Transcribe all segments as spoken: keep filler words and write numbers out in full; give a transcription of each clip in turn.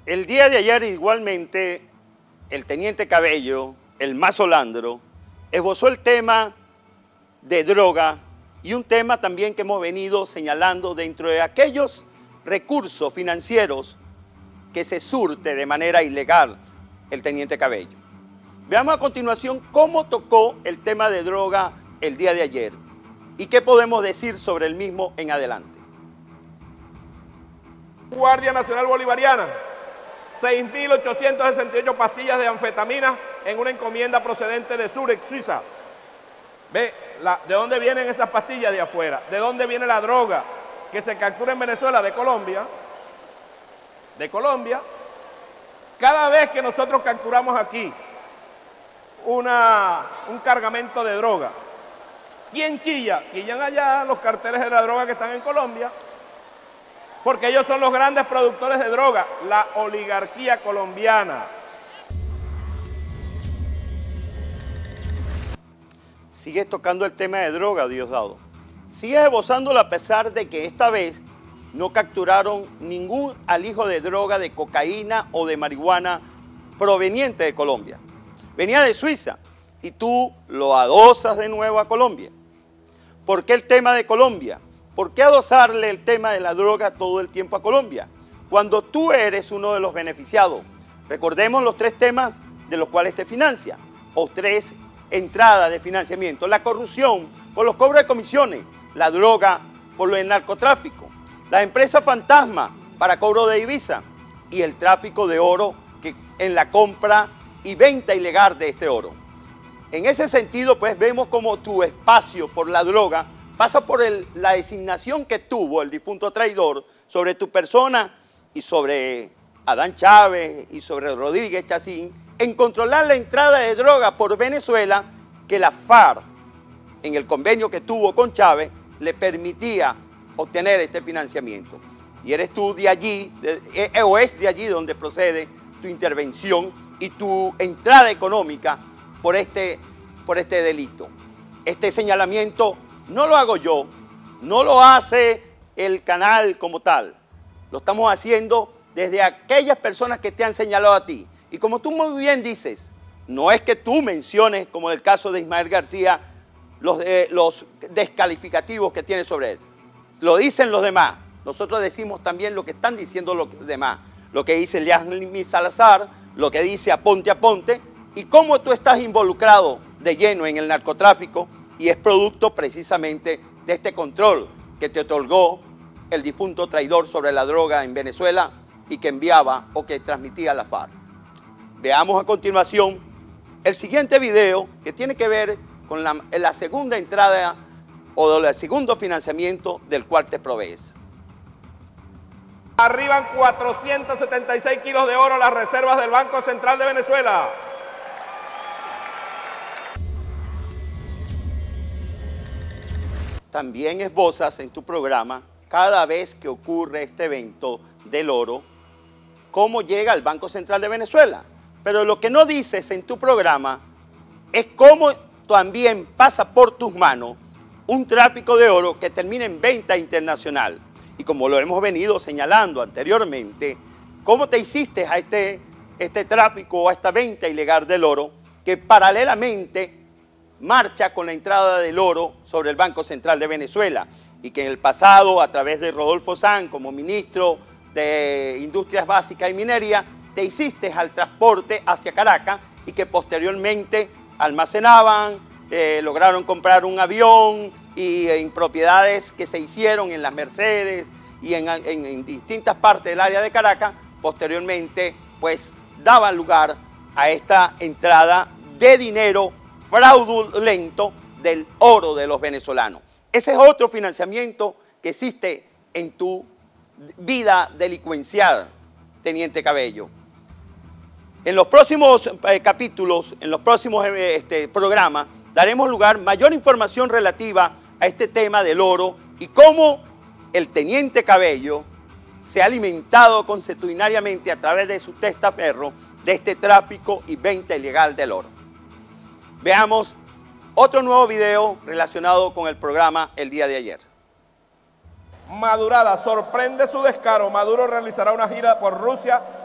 El día de ayer igualmente el teniente Cabello, el mazolandro, esbozó el tema de droga y un tema también que hemos venido señalando dentro de aquellos recursos financieros que se surte de manera ilegal el teniente Cabello. Veamos a continuación cómo tocó el tema de droga el día de ayer y qué podemos decir sobre el mismo en adelante. Guardia Nacional Bolivariana, seis mil ochocientas sesenta y ocho pastillas de anfetamina en una encomienda procedente de Zurich, Suiza. Ve, la, ¿de dónde vienen esas pastillas? De afuera. ¿De dónde viene la droga que se captura en Venezuela? De Colombia. De Colombia. Cada vez que nosotros capturamos aquí una, un cargamento de droga, ¿quién chilla? Chillan allá los carteles de la droga que están en Colombia, porque ellos son los grandes productores de droga, la oligarquía colombiana. Sigue tocando el tema de droga, Diosdado. Sigue esbozándolo a pesar de que esta vez no capturaron ningún alijo de droga, de cocaína o de marihuana proveniente de Colombia. Venía de Suiza y tú lo adosas de nuevo a Colombia. ¿Por qué el tema de Colombia? ¿Por qué adosarle el tema de la droga todo el tiempo a Colombia? Cuando tú eres uno de los beneficiados. Recordemos los tres temas de los cuales te financia, o tres entradas de financiamiento. La corrupción por los cobros de comisiones, la droga por lo del narcotráfico, las empresas fantasma para cobro de divisa y el tráfico de oro que en la compra y venta ilegal de este oro. En ese sentido, pues vemos como tu espacio por la droga pasa por el, la designación que tuvo el difunto traidor sobre tu persona y sobre Adán Chávez y sobre Rodríguez Chacín en controlar la entrada de droga por Venezuela que la FARC, en el convenio que tuvo con Chávez, le permitía obtener este financiamiento. Y eres tú de allí, de, eh, o es de allí donde procede tu intervención y tu entrada económica por este, por este delito. Este señalamiento no lo hago yo, no lo hace el canal como tal. Lo estamos haciendo desde aquellas personas que te han señalado a ti. Y como tú muy bien dices, no es que tú menciones, como en el caso de Ismael García, los, eh, los descalificativos que tiene sobre él. Lo dicen los demás. Nosotros decimos también lo que están diciendo los demás. Lo que dice Liasmi Salazar, lo que dice Aponte Aponte, y cómo tú estás involucrado de lleno en el narcotráfico y es producto precisamente de este control que te otorgó el difunto traidor sobre la droga en Venezuela y que enviaba o que transmitía la FARC. Veamos a continuación el siguiente video que tiene que ver con la, la segunda entrada o el segundo financiamiento del cual te provees. Arriban cuatrocientos setenta y seis kilos de oro las reservas del Banco Central de Venezuela. También esbozas en tu programa, cada vez que ocurre este evento del oro, cómo llega al Banco Central de Venezuela. Pero lo que no dices en tu programa es cómo también pasa por tus manos un tráfico de oro que termina en venta internacional. Y como lo hemos venido señalando anteriormente, cómo te hiciste a este, este tráfico o a esta venta ilegal del oro que paralelamente marcha con la entrada del oro sobre el Banco Central de Venezuela y que en el pasado, a través de Rodolfo Sanz como ministro de Industrias Básicas y Minería, te hiciste al transporte hacia Caracas y que posteriormente almacenaban, eh, lograron comprar un avión y en propiedades que se hicieron en las Mercedes y en, en, en distintas partes del área de Caracas, posteriormente pues daban lugar a esta entrada de dinero fraudulento del oro de los venezolanos. Ese es otro financiamiento que existe en tu vida delincuencial, teniente Cabello. En los próximos eh, capítulos, en los próximos eh, este, programas, daremos lugar mayor información relativa a este tema del oro y cómo el teniente Cabello se ha alimentado consuetudinariamente a través de su testaferro de este tráfico y venta ilegal del oro. Veamos otro nuevo video relacionado con el programa el día de ayer. Madurada sorprende su descaro. Maduro realizará una gira por Rusia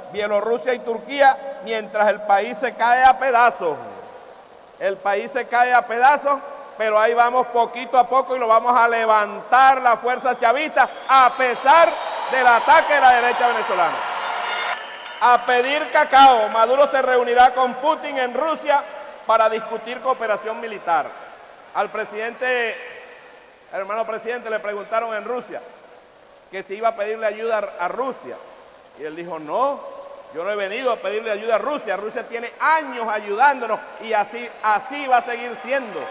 Bielorrusia y Turquía, mientras el país se cae a pedazos. El país se cae a pedazos, pero ahí vamos poquito a poco y lo vamos a levantar la fuerza chavista a pesar del ataque de la derecha venezolana. A pedir cacao, Maduro se reunirá con Putin en Rusia para discutir cooperación militar. Al presidente, hermano presidente, le preguntaron en Rusia que si iba a pedirle ayuda a Rusia. Y él dijo, no, yo no he venido a pedirle ayuda a Rusia. Rusia tiene años ayudándonos y así, así va a seguir siendo.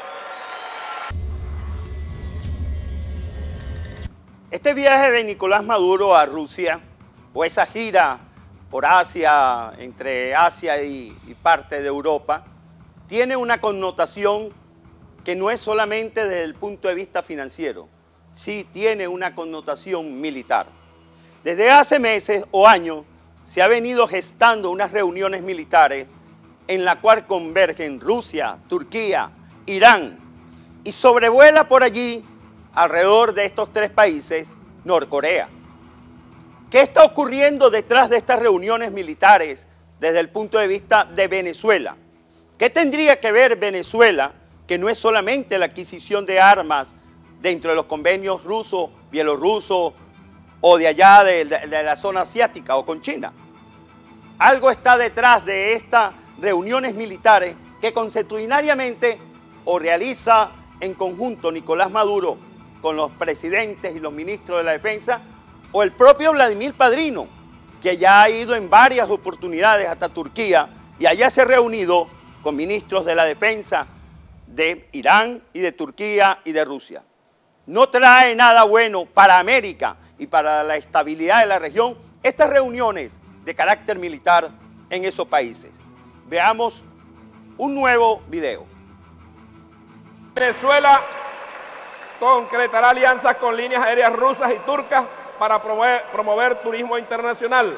Este viaje de Nicolás Maduro a Rusia, o esa gira por Asia, entre Asia y, y parte de Europa, tiene una connotación que no es solamente desde el punto de vista financiero, sí tiene una connotación militar. Desde hace meses o años se ha venido gestando unas reuniones militares en la cual convergen Rusia, Turquía, Irán y sobrevuela por allí, alrededor de estos tres países, Norcorea. ¿Qué está ocurriendo detrás de estas reuniones militares desde el punto de vista de Venezuela? ¿Qué tendría que ver Venezuela, que no es solamente la adquisición de armas dentro de los convenios rusos, bielorrusos o de allá de, de, de la zona asiática o con China? Algo está detrás de estas reuniones militares que consuetudinariamente o realiza en conjunto Nicolás Maduro con los presidentes y los ministros de la defensa, o el propio Vladimir Padrino, que ya ha ido en varias oportunidades hasta Turquía y allá se ha reunido con ministros de la defensa de Irán y de Turquía y de Rusia. No trae nada bueno para América y para la estabilidad de la región estas reuniones de carácter militar en esos países. Veamos un nuevo video. Venezuela concretará alianzas con líneas aéreas rusas y turcas para promover, promover turismo internacional.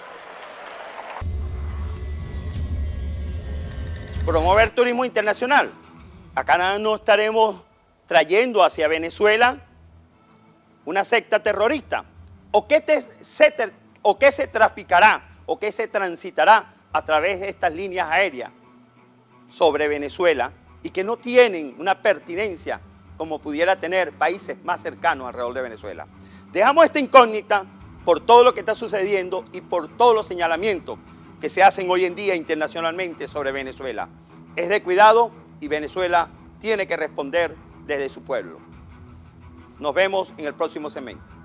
Promover turismo internacional. Acá no estaremos trayendo hacia Venezuela una secta terrorista. ¿O qué, te, se, o qué se traficará o qué se transitará a través de estas líneas aéreas sobre Venezuela y que no tienen una pertinencia como pudiera tener países más cercanos alrededor de Venezuela? Dejamos esta incógnita por todo lo que está sucediendo y por todos los señalamientos que se hacen hoy en día internacionalmente sobre Venezuela. Es de cuidado y Venezuela tiene que responder desde su pueblo. Nos vemos en el próximo segmento.